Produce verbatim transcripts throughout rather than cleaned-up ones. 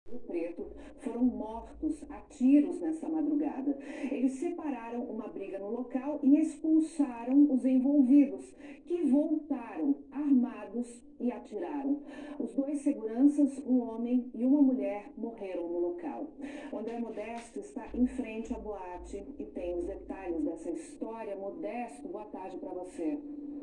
Rio Preto foram mortos a tiros nessa madrugada. Eles separaram uma briga no local e expulsaram os envolvidos, que voltaram armados e atiraram. Os dois seguranças, um homem e uma mulher, morreram no local. O André Modesto está em frente à boate e tem os detalhes dessa história. Modesto, boa tarde para você.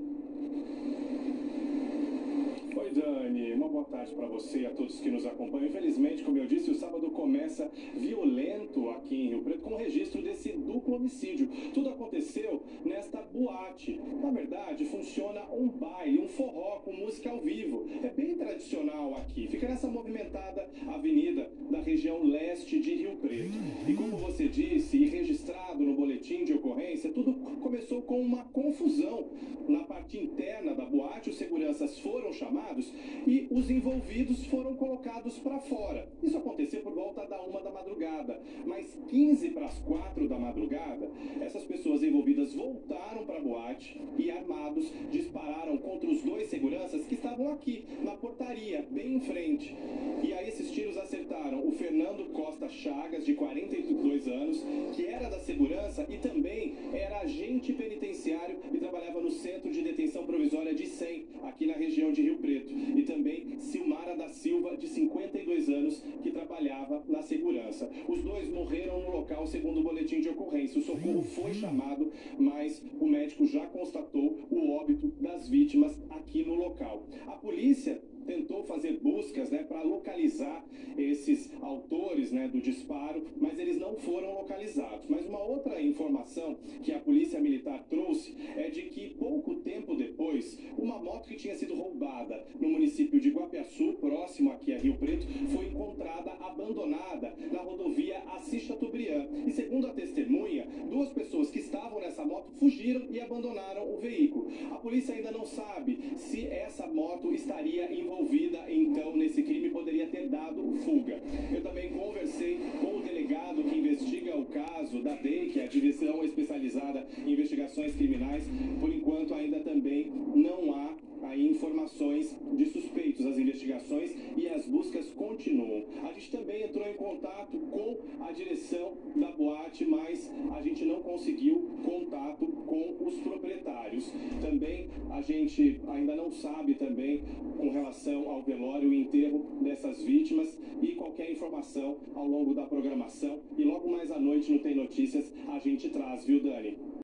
Oi, Dani. Uma boa tarde para você e a todos que nos acompanham. Infelizmente, como eu disse, o sábado começa violento aqui em Rio Preto, com o registro desse duplo homicídio. Tudo aconteceu nesta boate. Na verdade, funciona um baile, um forró com música ao vivo. É bem tradicional aqui. Fica nessa movimentada avenida da região leste de Rio Preto. E como você disse, e registrado no boletim de ocorrência, tudo começou com uma confusão. Na parte interna da boate, os seguranças foram chamados e os envolvidos foram colocados para fora. Isso aconteceu por volta da uma da madrugada, mas quinze para as quatro da madrugada, essas pessoas envolvidas voltaram para a boate e, armados, dispararam contra os dois seguranças que estavam aqui, na portaria, bem em frente. E aí esses tiros acertaram o Fernando Costa Chagas, de quarenta e dois anos, que era da segurança e também era agente penitenciário e trabalhava no Centro de Detenção Provisória de Cem, aqui na região de Rio Preto. E também Silmara da Silva, de cinquenta e dois anos, que trabalhava na segurança. Os dois morreram no local, segundo o boletim de ocorrência. O socorro foi chamado, mas o médico já constatou o óbito das vítimas aqui no local. A polícia tentou fazer buscas, né, para localizar esses autores, né, do disparo, mas eles não foram localizados. Mas uma outra informação que a Polícia Militar trouxe é de que pouco tempo depois, uma moto que tinha sido roubada no município de Guapiaçu, próximo aqui a Rio Preto, foi encontrada abandonada na rodovia Assis Chateaubriand. E segundo a testemunha, duas pessoas que estavam nessa moto fugiram e abandonaram o veículo. A polícia ainda não sabe se essa moto estaria envolvida envolvida, então, nesse crime, poderia ter dado fuga. Eu também conversei com o delegado que investiga o caso da D E I, que é a Divisão Especializada em Investigações Criminais. Por enquanto, ainda também não há aí informações de suspeitos. As investigações e as buscas continuam. A gente também entrou em contato com a direção da boate, mas a gente não conseguiu contato com os proprietários. Também a gente ainda não sabe também com relação ao velório e enterro dessas vítimas e qualquer informação ao longo da programação. E logo mais à noite, não Tem Notícias, a gente traz, viu, Dani?